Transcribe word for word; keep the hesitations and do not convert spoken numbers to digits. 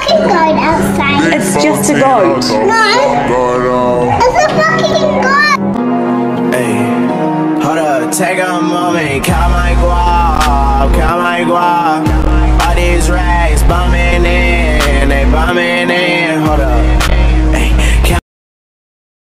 fucking goat outside. It's just a goat. No. It's a fucking goat. Hey, hold up, take a moment, count my guap, count my guap. All these rags bumming in.